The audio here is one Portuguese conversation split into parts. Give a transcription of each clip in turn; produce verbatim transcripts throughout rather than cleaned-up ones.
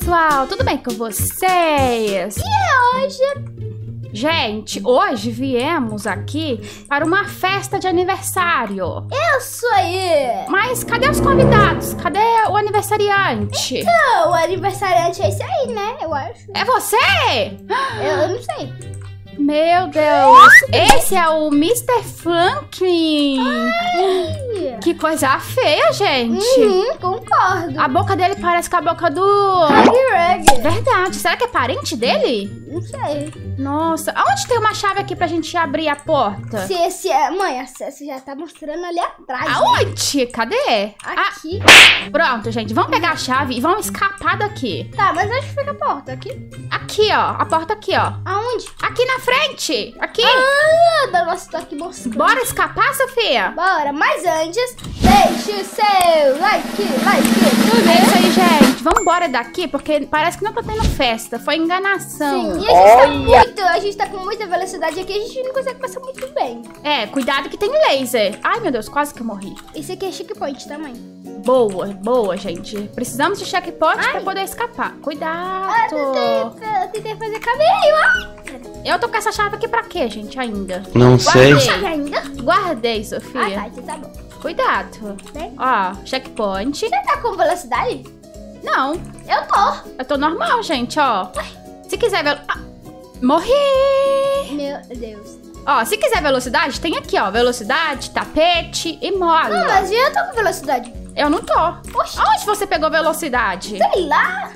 pessoal, tudo bem com vocês? E hoje... Gente, hoje viemos aqui para uma festa de aniversário. Isso aí! Mas cadê os convidados? Cadê o aniversariante? Então, o aniversariante é esse aí, né? Eu acho. É você? Eu não sei. Meu Deus, esse é o mister Franklin. Ai. Que coisa feia, gente. Uhum, concordo. A boca dele parece com a boca do... Huggy. Verdade, será que é parente dele? Não sei. Nossa, aonde tem uma chave aqui pra gente abrir a porta? Se esse é... Mãe, a Cécia já tá mostrando ali atrás. Aonde? Cadê? Aqui. Ah, pronto, gente, vamos pegar a chave e vamos escapar daqui. Tá, mas onde fica a porta? Aqui? Aqui, ó, a porta aqui, ó. Aonde? Aqui na frente, aqui. Ah, da nossa, tô aqui mostrando. Bora escapar, Sofia? Bora, mas antes, deixe o seu like, like, tudo É isso aí, gente. Vamos embora daqui, porque parece que não tá tendo festa. Foi enganação. Sim, e a gente tá muito, a gente tá com muita velocidade aqui, a gente não consegue passar muito bem. É, cuidado que tem laser. Ai, meu Deus, quase que eu morri. Esse aqui é checkpoint também. Boa, boa, gente. Precisamos de checkpoint Ai. pra poder escapar. Ah, Cuidado. eu tentei, eu tentei fazer caminho, ó. Eu tô com essa chave aqui pra quê, gente, ainda? Não sei. Guardei. Chave ainda? Guardei, Ah, Sofia. tá, então tá bom. Cuidado. Né? Ó, checkpoint. Você tá com velocidade? Não, Eu tô. eu tô normal, gente, ó. Se quiser ver... Ah, morri! Meu Deus. Ó, se quiser velocidade, tem aqui, ó. Velocidade, tapete e mola. Não, mas eu tô com velocidade. Eu não tô. Oxi. Aonde você pegou velocidade? Sei lá.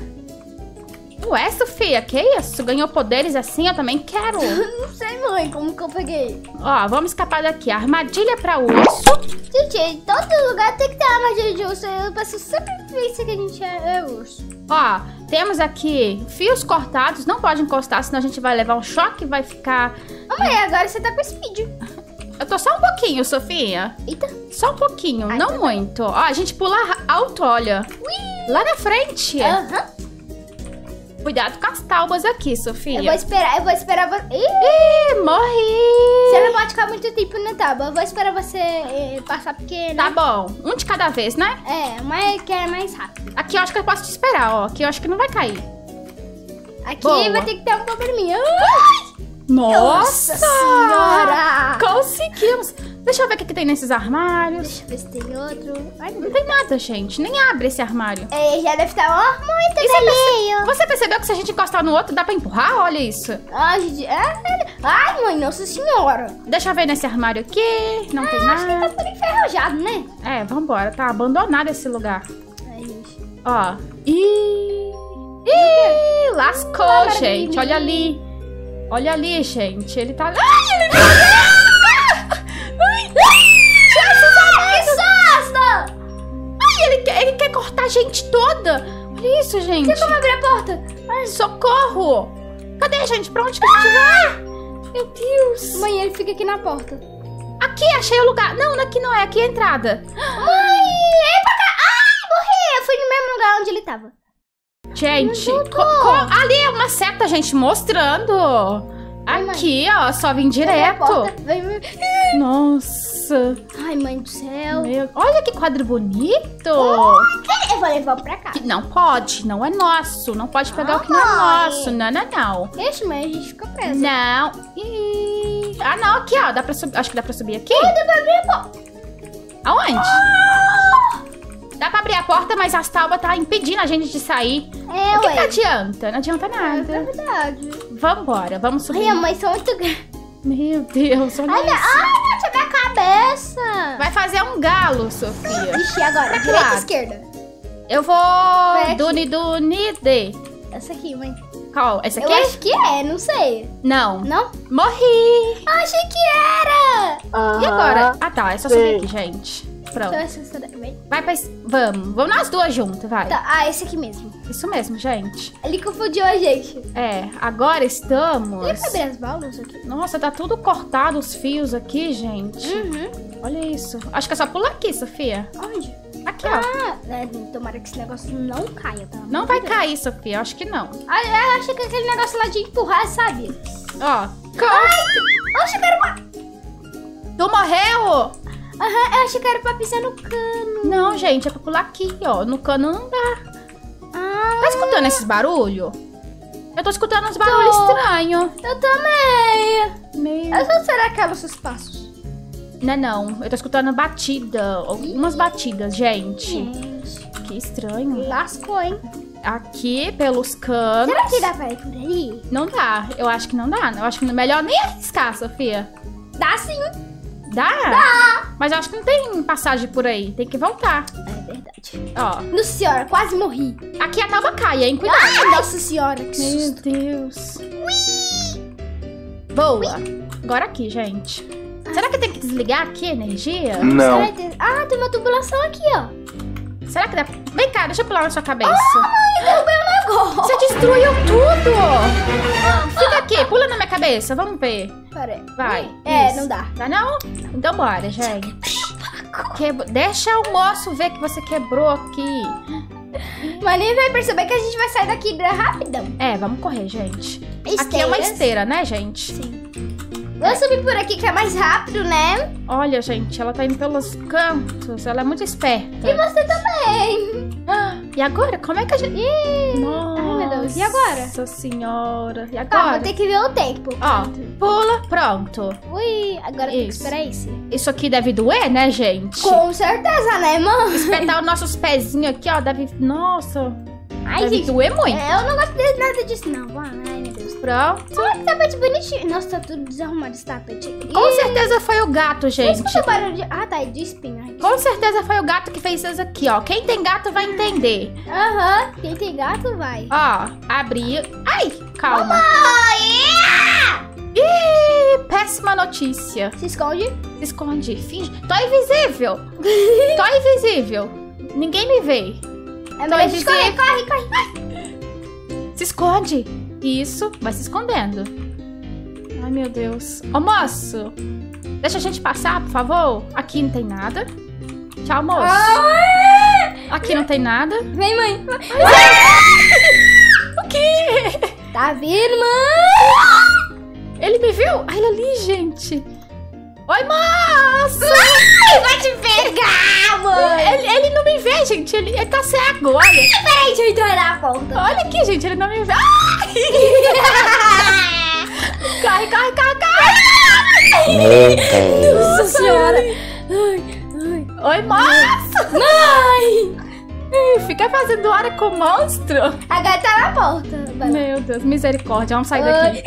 Ué, Sofia, que isso? Ganhou poderes assim? Eu também quero. Não sei, mãe, como que eu peguei. Ó, vamos escapar daqui. Armadilha pra urso. Gente, em todo lugar tem que ter armadilha de urso. Eu penso sempre pensa que a gente é, é urso. Ó, temos aqui fios cortados. Não pode encostar, senão a gente vai levar um choque e vai ficar... Ô, mãe, agora você tá com speed. Eu tô só um pouquinho, Sofia. Eita. Só um pouquinho, Ai, não tá bom. muito. Ó, a gente pula alto, olha. Lá na frente. Aham. Cuidado com as taubas aqui, Sofia. Eu vou esperar, eu vou esperar você. Ih, Ih, morri. você não pode ficar muito tempo na tábua. Eu vou esperar você eh, passar porque, Tá né? bom, um de cada vez, né? É, mas que é mais rápido. Aqui eu acho que eu posso te esperar, ó. Aqui eu acho que não vai cair. Aqui Boa. vai ter que ter um probleminha. Ai, Nossa, senhora! Conseguimos. Deixa eu ver o que, que tem nesses armários. Deixa eu ver se tem outro. Ai, Não tem nada, gente. Nem abre esse armário. é, já deve estar, ó, muito E você, vermelho. você percebeu que se a gente encostar no outro, dá pra empurrar? Olha isso. Ai, gente, ai, ai, mãe, nossa senhora. Deixa eu ver nesse armário aqui. Não tem Acho que nada. tá tudo enferrujado, né? É, vambora. Tá abandonado esse lugar. Ai, gente. Ó. Ih! Ih! Lascou, Ai, gente. maravilha. Olha ali. Olha ali, gente. Ele tá... Ai, ele morreu! Ai! Que susto! Ai, ele quer, ele quer cortar a gente toda. Olha isso, gente. Como abrir a porta? Ai, socorro! Cadê, gente? Pra onde que a gente vai? Meu Deus. Mãe, ele fica aqui na porta. Aqui, achei o lugar. Não, aqui não é. Aqui é a entrada. Mãe, é pra cá. Ai, morri. Eu fui no mesmo lugar onde ele tava. Gente, Mas eu tô. co- co- ali é uma seta, gente, mostrando. Ai, Aqui, ó, só vim Abre a direto. porta. Vem, vem. Nossa. Ai, mãe do céu. Meu... Olha que quadro bonito. Eu vou levar pra cá. Que não pode, não é nosso. Não pode pegar Ah, o que não é mãe. nosso. Não, não, não. Ixi, mãe, a gente fica preso. Não. Ih. Ah, não, aqui, ó. Dá pra subir. Acho que dá pra subir aqui. Dá pra abrir a porta. Aonde? Dá pra abrir a porta, mas as taubas tá impedindo a gente de sair. É, O que, ué. que adianta? Não adianta É nada. verdade. Vambora, vamos subir. Ai, a mãe são muito grandes. Meu Deus, olha Ai, minha... isso. Ai, bate a minha cabeça. Vai fazer um galo, Sofia. Ixi, agora? Pra que Direita lado? ou esquerda? Eu vou... aqui. Duni, duni, de. Essa aqui, mãe. Qual? Essa aqui? Eu acho que é, não sei. Não. Não? Morri. Achei que era. E agora? Ah, tá. É só subir aqui, gente. Então, Pronto. essa, essa daí. Vai pra... es- Vamos. Vamos nós duas juntas, vai. Tá, ah, esse aqui mesmo. Isso mesmo, gente. Ele confundiu a gente. É, agora estamos... Dá pra abrir as válvulas aqui? Nossa, tá tudo cortado os fios aqui, gente. Uhum. Olha isso. Acho que é só pular aqui, Sofia. Onde? Aqui, ó. Ah, é, tomara que esse negócio não caia, tá? Não vai cair, Sofia. Acho que não. Ah, eu achei que aquele negócio lá de empurrar, sabe? Ó. Ai, oxe, era pra... Tu morreu? Aham, eu achei que era pra pisar no cano. Não, gente. É pra pular aqui, ó. No cano não dá. Ah, Tá escutando esses barulhos? Eu tô escutando uns barulhos estranhos. Eu também. Meu... Eu só será que os seus passos? Não é não. Eu tô escutando batida. Algumas batidas, gente. Gente. Que estranho. Lascou, hein? Aqui, pelos canos. Será que dá pra ir por ali? Não dá. Eu acho que não dá. Eu acho que é melhor nem arriscar, Sofia. Dá sim. Dá? Dá. Mas eu acho que não tem passagem por aí. Tem que voltar. É verdade. Ó. Nossa senhora, quase morri. Aqui a tábua cai, hein? Cuidado. Ai, nossa senhora, que Meu susto. Deus. Boa. Agora aqui, gente. Será que tem que desligar aqui a energia? Não. Certeza. Ah, tem uma tubulação aqui, ó. Será que dá? Vem cá, deixa eu pular na sua cabeça. Ai, derrubei um negócio. Você destruiu tudo! Fica aqui, pula na minha cabeça, vamos ver. Pera aí. Vai. É, isso. não dá. Dá não? Então bora, gente. Quebra... Deixa o moço ver que você quebrou aqui. Mas nem vai perceber que a gente vai sair daqui rapidão. É, vamos correr, gente. Esteiras. Aqui é uma esteira, né, gente? Sim. Vou subir por aqui que é mais rápido, né? Olha, gente, ela tá indo pelos cantos. Ela é muito esperta. E você também. E agora? Como é que a gente... Ih. Nossa. Ai, meu Deus. E agora? Nossa senhora. E Tá, agora? vou ter que ver o tempo. Ó, pula, pronto. Ui, agora tem que Isso. esperar isso. Isso aqui deve doer, né, gente? Com certeza, né, mano? Espetar os nossos pezinhos aqui, ó, deve... Nossa, Ai, deve gente. doer muito. É, eu não gosto de nada disso, não. Ai, meu Deus. Pronto. Olha que tapete bonitinho. Nossa, tá tudo desarrumado esse tapete. Com certeza foi o gato, gente. Escuta o barulho de... Ah, tá, é de espinho. Ai, Com certeza foi o gato que fez isso aqui, ó. Quem tem gato vai entender. Aham, quem tem gato vai. Ó, abri... Ai, calma. Ai, Ih, péssima notícia. se esconde. Se esconde, finge. Tô invisível. Tô invisível. Ninguém me vê. É melhor a gente correr, invisível. corre, corre. Se esconde. Isso, vai se escondendo. Ai, meu Deus. Ô, moço. Deixa a gente passar, por favor. Aqui não tem nada. Tchau, moço. Ai. Aqui não tem nada. Vem, mãe. O quê? Tá vindo, mãe? Ele me viu? Ai, ele ali, gente. Oi, moço. Vai te pegar, mãe. Ele, ele não me vê, gente. Ele, ele tá cego, olha. Peraí, deixa eu entrar na porta. Olha aqui, gente. Ele não me vê. Ai! Corre, corre, corre, corre. Meu Deus. Nossa senhora. Ai, ai. Oi, moço. Mãe. Ih, Fica fazendo hora com o monstro. Agora tá na porta. Vai lá. Meu Deus, misericórdia. Vamos sair daqui.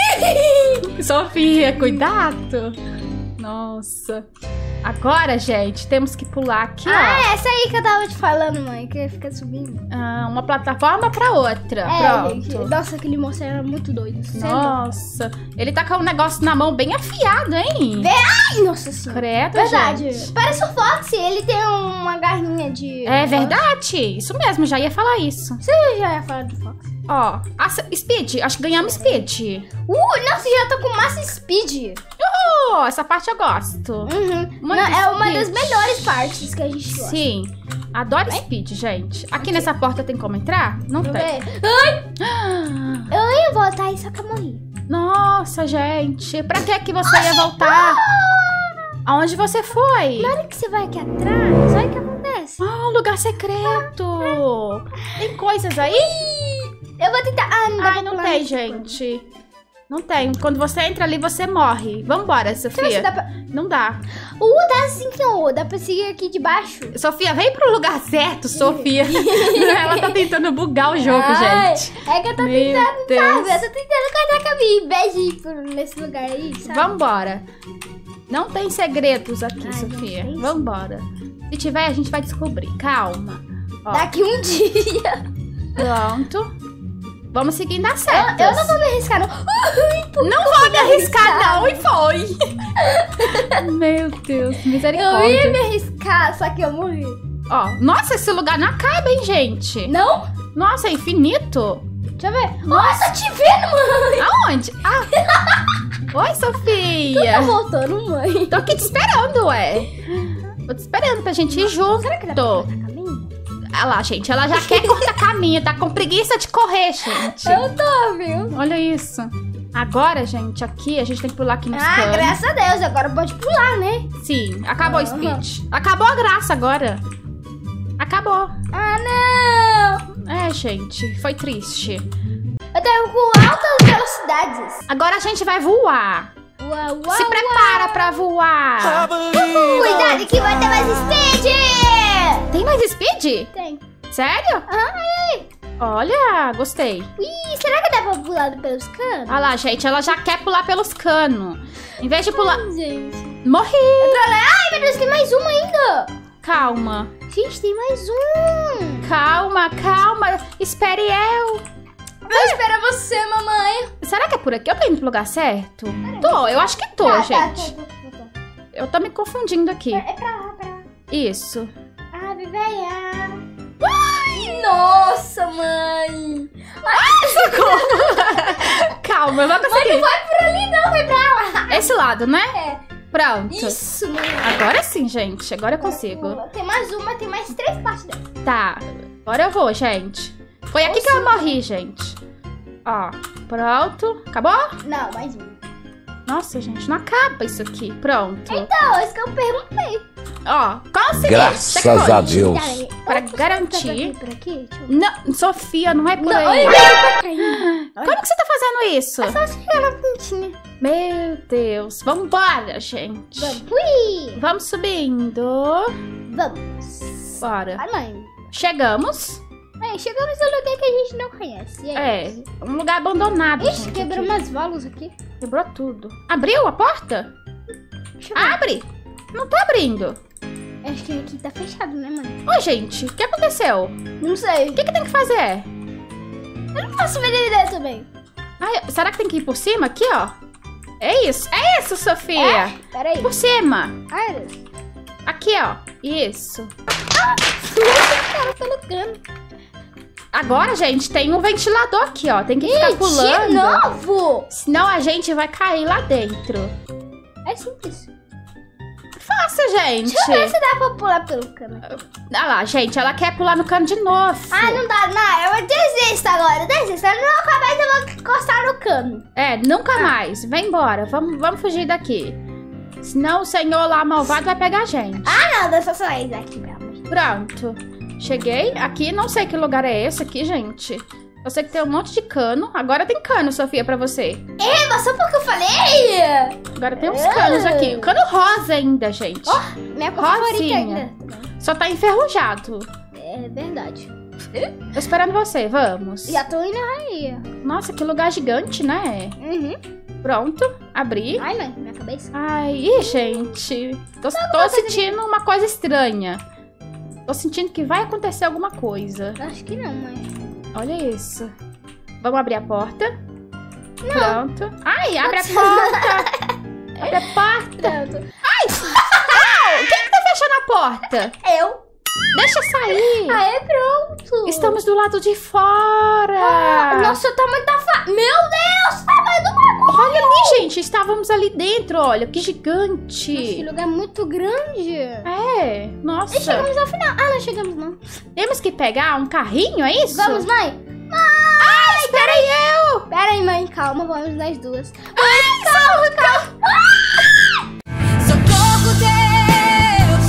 Sofia, cuidado. Nossa. Agora, gente, temos que pular aqui, ó. Ah, essa aí que eu tava te falando, mãe, que fica subindo. Ah, uma plataforma pra outra. É, Pronto. gente. Nossa, aquele monstro era muito doido. Sério. Nossa. Ele tá com um negócio na mão bem afiado, hein? Ai, nossa senhora. Credo, Verdade. gente. Parece o Fox, ele tem uma garrinha de... É verdade. Isso mesmo, já ia falar isso. Você já ia falar do Fox? Ó, a Speed. Acho que ganhamos Speed. Uh, nossa, já tô com massa speed. Oh, essa parte eu gosto. Uhum. Muito Não, é uma das speed. melhores partes que a gente gosta. Sim. Adoro Speed, gente. Aqui nessa porta tem como entrar? Não Deixa eu tem. ver. Ai, eu ia voltar aí, só que eu morri. Nossa, gente. Pra que que você ia voltar? Aonde você foi? Na hora que você vai aqui atrás, olha o que acontece. Ah, um lugar secreto. Tem coisas aí? Eu vou tentar... Ah, não dá Ai, pra não pular tem, nesse gente. Não tem. Quando você entra ali, você morre. Vambora, Deixa eu ver se Sofia. dá pra... Não dá. Uh, dá sim que não. Dá pra seguir aqui de baixo. Sofia, vem pro lugar certo, Sofia. Ela tá tentando bugar o jogo, Ai, gente. É que eu tô Meu tentando, Deus. sabe? Eu tô tentando cortar caminho. Beijo por nesse lugar aí, sabe? Vambora. Não tem segredos aqui, Ai, Sofia. não tem. Vambora. Se tiver, a gente vai descobrir. Calma. Ó, Daqui um dia. pronto. Vamos seguindo as Eu, setas. eu não vou me arriscar, não. Ui, tu- Não vou me arriscar, não. E foi. Meu Deus, Eu ia misericórdia. me arriscar, só que eu morri. Ó, nossa, esse lugar não acaba, hein, gente? Não? Nossa, é infinito. Deixa eu ver. Nossa, tô te vendo, mãe. Aonde? Ah. Oi, Tá Sofia. voltando, mãe. Tô aqui te esperando, ué. Tô te esperando pra gente ir junto. Será que dá pra cortar caminho? Olha lá, gente. Ela já quer cortar caminho. Tá com preguiça de correr, gente. Eu tô, viu? Olha isso. Agora, gente, aqui a gente tem que pular aqui nos Ah, canos. graças a Deus. Agora pode pular, né? Sim, acabou o Aham. speed. Acabou a graça agora. Acabou. Ah, não. É, gente, foi triste. Eu tenho com altas velocidades. Agora a gente vai voar. Uau, uau, Se prepara pra voar. Uhul, cuidado que vai ter mais speed. Tem mais speed? Tem. Sério? Ai. Olha, gostei. Ih, será que dá pra pular pelos canos? Olha lá, gente, ela já quer pular pelos canos. Em vez de pular... Ai, gente. Morri. Ai, meu Deus, tem mais uma ainda. Calma. Gente, tem mais um. Calma, calma. Espere eu. Vou esperar você, mamãe. Será que é por aqui? Eu tô indo pro lugar certo? Tô, eu acho que tô, Tá, gente. Tá, tá, tá, tá. Eu tô me confundindo aqui. É pra lá, pra lá. Isso. Ave véia. Ai, nossa, mãe. Calma, eu vou Mãe, conseguir. não vai por ali não, vai pra lá. Esse lado, né? É. Pronto. Isso, mãe. Agora sim, gente. Agora eu consigo. Tem mais uma, tem mais três partes dela. Tá. Agora eu vou, gente. Foi aqui que eu morri, gente. Ó. Pronto. Acabou? Não, mais uma. Nossa, gente. Não acaba isso aqui. Pronto. Então, é isso que eu perguntei. Ó. Consegui. Graças Checkpoint. a Deus. Peraí, Pra eu posso garantir. botar Por aqui? Deixa eu... Não, Sofia, não é por Não, aí. olha, tá caindo. Como que você tá fazendo isso? Só chegar na pontinha. Meu Deus. Vambora, gente. Vamos. Ui. Vamos subindo. Vamos. Bora. Ai, mãe. Chegamos. Mãe, chegamos no lugar que a gente não conhece. E aí? É, um lugar abandonado, Ixi, gente. quebrou aqui. umas válvulas aqui. Quebrou tudo. Abriu a porta? Deixa eu ver. Abre. Não tá abrindo. Acho que aqui tá fechado, né, mãe? Ô, gente, o que aconteceu? Não sei. O que, que tem que fazer? Eu não posso ver ele também. Ai, será que tem que ir por cima? Aqui, ó. É isso. É isso, Sofia. É? Peraí. Por cima. Ai, Deus. Aqui, ó. Isso. Cara, pelo cano. Agora, gente, tem um ventilador aqui, ó. Tem que ficar Ih, de pulando. novo? Senão a gente vai cair lá dentro. É simples. Fácil, gente. Deixa eu ver se dá pra pular pelo cano. Olha lá, gente. Ela quer pular no cano de novo. Ah, não dá, não. Eu desisto agora. Desisto. Eu nunca mais eu vou encostar no cano. É, nunca mais. Vem embora. Vamos, vamos fugir daqui. Senão o senhor lá malvado vai pegar a gente. Ah, não. Deixa eu sair daqui, meu amor. Pronto. Cheguei aqui. Não sei que lugar é esse aqui, gente. Eu sei que tem um monte de cano. Agora tem cano, Sofia, pra você. Ei, mas só porque eu falei? Agora tem uns canos aqui. O cano rosa ainda, gente. Oh, minha cor favorita Rosinha. ainda. Só tá enferrujado. É verdade. Tô esperando você. Vamos. Já tô indo aí. Nossa, que lugar gigante, né? Uhum. Pronto. Abri. Ai, mãe, minha cabeça. Ai, ih, gente. Tô, tô sentindo uma coisa estranha. Tô sentindo que vai acontecer alguma coisa. Acho que não, mãe. Olha isso. Vamos abrir a porta? Não. Pronto. Ai, abre a porta. Abre a porta. Pronto. Ai, quem que tá fechando a porta? Eu. Deixa eu sair. Aê, pronto. Estamos do lado de fora. Ah, nossa, o tamanho da fa... Meu Deus, o tamanho do bagulho. Olha ali, gente. Estávamos ali dentro, olha. Que Nossa, que gigante. lugar muito grande. É, nossa. E chegamos ao final. Ah, não chegamos, não. Temos que pegar um carrinho, é isso? Vamos, mãe. Ai, espera aí, eu. Pera aí, mãe, calma, vamos nós duas. Ai, calma, calma. Socorro, Deus!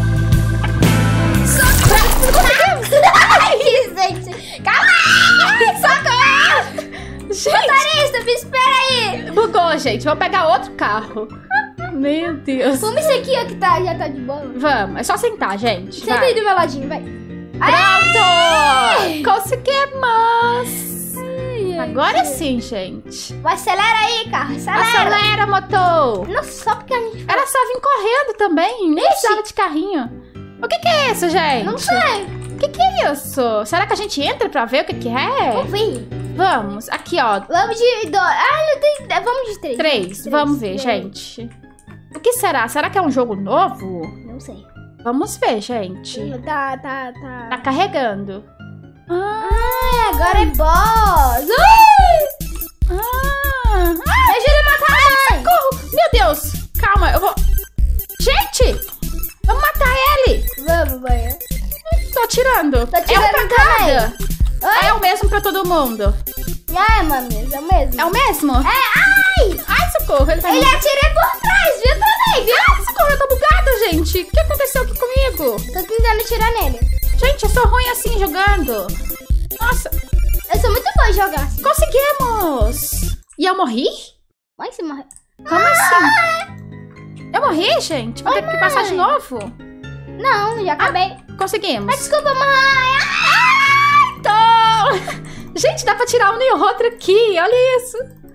Socorro! Ai, gente! Calma! Ai, socorro! Gente, Motorista, me espera aí! bugou, gente. Vamos pegar outro carro. Meu Deus. Vamos isso aqui, ó, que tá, já tá de boa. Vamos, é só sentar, gente. Senta Vai. aí do meu ladinho, vai. Pronto! Conseguimos! Ai, Agora sim, gente. Vai, acelera aí, carro, acelera. Acelera, motor! Nossa, só porque a gente... Era só vir correndo também, nem precisava de carrinho. O que que é isso, gente? Não sei. O que que é isso? Será que a gente entra pra ver o que que é? Vamos ver. Vamos, aqui ó, Vamos de... Do... Ah, não tem... Vamos de três. três. Vamos ver, três. gente. O que será? Será que é um jogo novo? Não sei. Vamos ver, gente. Tá, tá, tá. Tá carregando. Ah, Ai, agora é boss. Ui! ah, Me ajuda a matar a mãe. socorro! Meu Deus! Calma, eu vou... Gente! Vamos matar ele! Vamos, mãe. Tô atirando. Tô atirando é um pra também. cada. Oi? É o mesmo pra todo mundo. É, mami, é o mesmo. É o mesmo? É, ai! Ai, socorro. Ele tá... Ele atirei por trás, viu também, viu? Ai, socorro, eu tô bugada, gente. O que aconteceu aqui comigo? Tô tentando atirar nele. Gente, eu sou ruim assim jogando. Nossa. Eu sou muito boa em jogar. Conseguimos. E eu morri? Mãe, você morreu. Como assim? Eu morri, gente? Vou ter que passar de novo? Não, já acabei. Ah, conseguimos. Mas desculpa, mãe. Ah, tô. Gente, dá pra tirar um e outro aqui. Olha isso.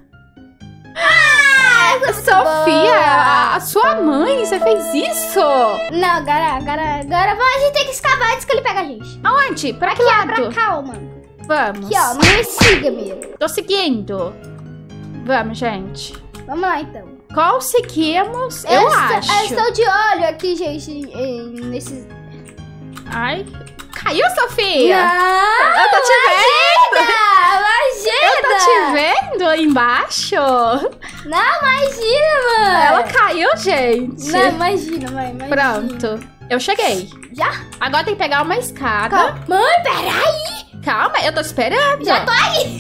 Ah, Sofia, a, a sua mãe, você fez isso? Não, agora, agora, agora vamos, a gente tem que escavar antes que ele pega a gente. Aonde? Pra que Aqui, ó, lado? pra cá, ó, mano. Vamos. Aqui, ó, não me siga, meu. Tô seguindo. Vamos, gente. Vamos lá, então. Conseguimos, eu, eu acho. Estou, eu estou de olho aqui, gente, em- nesses... Ai, caiu, Sofia? Não, Eu tô te vendo. Imagina! Eu tô te vendo aí embaixo. Não, imagina, mano! Ela caiu, gente. Não, imagina, mãe, imagina. Pronto, eu cheguei. Já? Agora tem que pegar uma escada. Calma. Mãe, peraí! Calma, eu tô esperando. Já tô aí!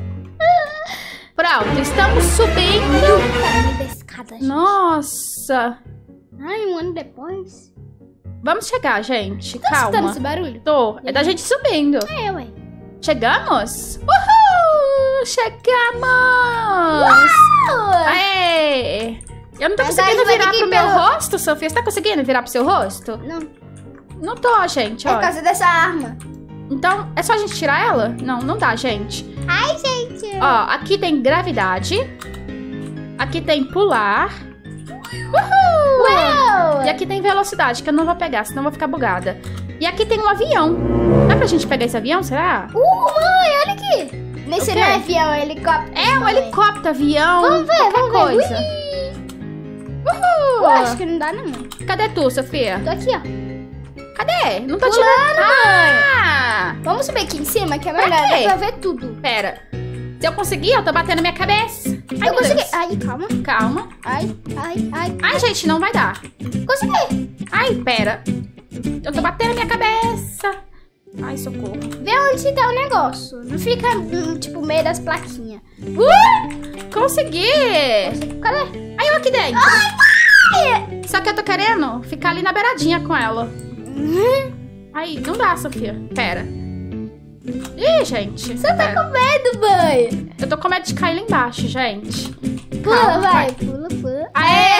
Pronto, estamos subindo. Caramba, da escada, gente. Nossa. Ai, um ano depois. Vamos chegar, gente. Tá escutando Calma. esse barulho? Tô. É da gente subindo. É, ué. Chegamos? Uhul! Chegamos! Uau! Aê! Eu não tô Mas conseguindo aí vai virar ter pro que meu pelo- rosto, Sofia. Você tá conseguindo virar pro seu rosto? Não, Não tô, gente, é por ó. causa dessa arma. Então, é só a gente tirar ela? Não, não dá, gente. Ai, gente. Ó, aqui tem gravidade. Aqui tem pular. Uhul! Uau! E aqui tem velocidade, que eu não vou pegar, senão eu vou ficar bugada. E aqui tem um avião. Dá pra gente pegar esse avião, será? Uh, mãe, olha aqui. Nesse O quê? não é avião, é helicóptero. É um mãe. helicóptero, avião, Vamos ver, qualquer vamos ver. coisa. Uhul! Eu acho que não dá, não. Cadê tu, Sofia? Tô aqui, ó. Cadê? Não tô te Pulando, vendo. Ah! Vamos subir aqui em cima, que é Pra melhor. Dá quê? pra ver tudo. Pera. Se eu conseguir, eu tô batendo minha cabeça. Ai, Eu meu consegui. Deus. Ai, calma. Calma. Ai, ai, ai. Ai, gente, não vai dar. Consegui. Ai, pera. Eu tô batendo minha cabeça. Ai, socorro. Vê onde tá o negócio. Não fica, hum, tipo, meio das plaquinhas. Uh! Consegui. Cadê? Ai, eu aqui dentro. Ai! Só que eu tô querendo ficar ali na beiradinha com ela. Uhum. Ai, não dá, Sofia. Pera. Ih, gente. Você tá com medo, mãe? Eu tô com medo de cair lá embaixo, gente. Pula, Calma, vai. Pula, pula. Aê!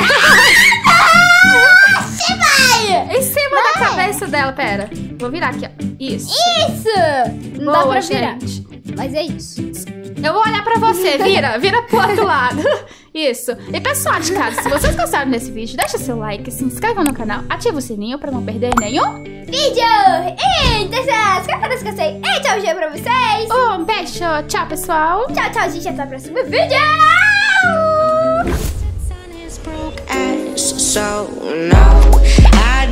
Você vai! Em cima da cabeça dela, pera. Vou virar aqui, ó. Isso. Isso! Não dá Boa, pra virar. gente. Mas é isso. Eu vou olhar pra você, vira, vira pro outro lado. Isso. E pessoal de casa, se vocês gostaram desse vídeo, deixa seu like, se inscreva no canal, ativa o sininho pra não perder nenhum. Vídeo! E dessas escapar que eu sei. E tchauzinho pra vocês! Um beijo, tchau, pessoal. Tchau, tchau, gente. Até o próximo vídeo! So no, I